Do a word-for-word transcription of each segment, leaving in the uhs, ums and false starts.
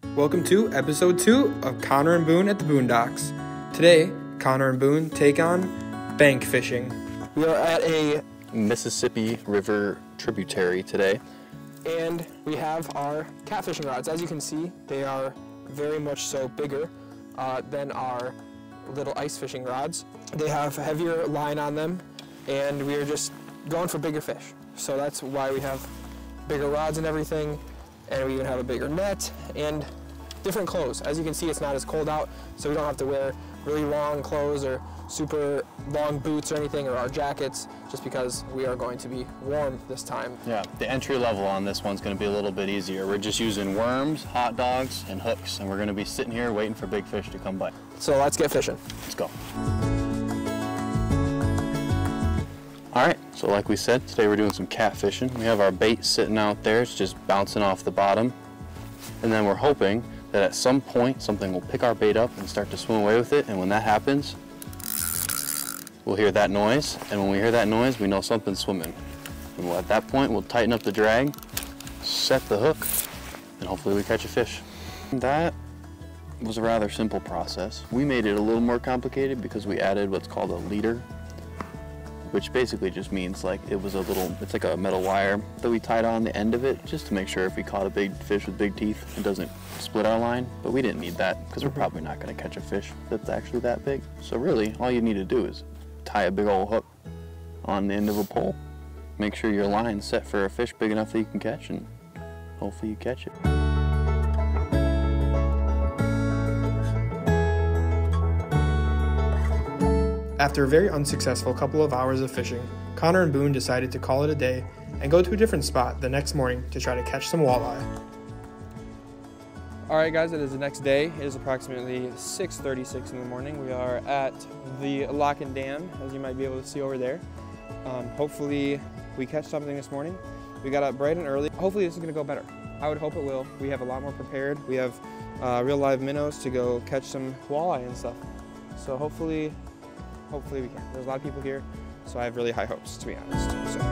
Welcome to episode two of Connor and Boone at the Boondocks. Today, Connor and Boone take on bank fishing. We are at a Mississippi River tributary today. And we have our catfishing rods. As you can see, they are very much so bigger uh, than our little ice fishing rods. They have heavier line on them, and we are just going for bigger fish. So that's why we have bigger rods and everything, and we even have a bigger net and different clothes. As you can see, it's not as cold out, so we don't have to wear really long clothes or super long boots or anything, or our jackets, just because we are going to be warm this time. Yeah, the entry level on this one's going to be a little bit easier. We're just using worms, hot dogs, and hooks, and we're going to be sitting here waiting for big fish to come by. So let's get fishing. Let's go. All right, so like we said, today we're doing some catfishing. We have our bait sitting out there. It's just bouncing off the bottom. And then we're hoping that at some point something will pick our bait up and start to swim away with it. And when that happens, we'll hear that noise. And when we hear that noise, we know something's swimming. And we'll, at that point, we'll tighten up the drag, set the hook, and hopefully we catch a fish. That was a rather simple process. We made it a little more complicated because we added what's called a leader, which basically just means like it was a little, it's like a metal wire that we tied on the end of it just to make sure if we caught a big fish with big teeth, it doesn't split our line. But we didn't need that because we're probably not going to catch a fish that's actually that big. So really, all you need to do is tie a big old hook on the end of a pole. Make sure your line's set for a fish big enough that you can catch, and hopefully you catch it. After a very unsuccessful couple of hours of fishing, Connor and Boone decided to call it a day and go to a different spot the next morning to try to catch some walleye. All right, guys, it is the next day. It is approximately six thirty-six in the morning. We are at the lock and dam, as you might be able to see over there. Um, hopefully we catch something this morning. We got up bright and early. Hopefully this is gonna go better. I would hope it will. We have a lot more prepared. We have uh, real live minnows to go catch some walleye and stuff. So hopefully, hopefully we can. There's a lot of people here, so I have really high hopes, to be honest. So.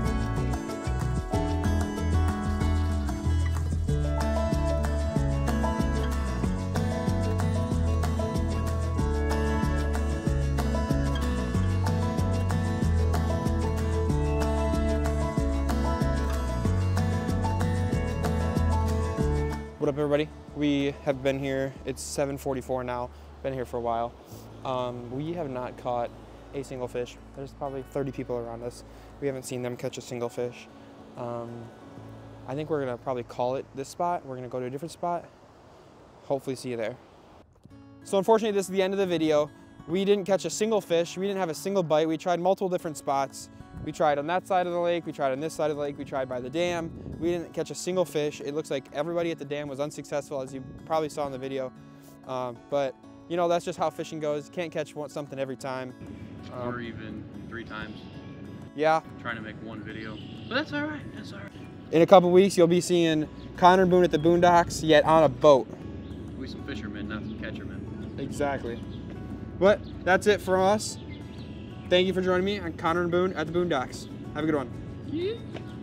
What up, everybody? We have been here, it's seven forty-four now, been here for a while. Um, we have not caught a single fish. There's probably thirty people around us. We haven't seen them catch a single fish. Um, I think we're gonna probably call it this spot. We're gonna go to a different spot. Hopefully see you there. So unfortunately, this is the end of the video. We didn't catch a single fish. We didn't have a single bite. We tried multiple different spots. We tried on that side of the lake, we tried on this side of the lake, we tried by the dam. We didn't catch a single fish. It looks like everybody at the dam was unsuccessful, as you probably saw in the video. Um, but you know, that's just how fishing goes. You can't catch one, something every time. Um, or even three times. Yeah. Trying to make one video, but that's all right, that's all right. In a couple weeks, you'll be seeing Connor and Boone at the Boondocks, yet on a boat. We some fishermen, not some catchermen. Exactly. But that's it from us. Thank you for joining me on Connor and Boone at the Boondocks. Have a good one. Yeah.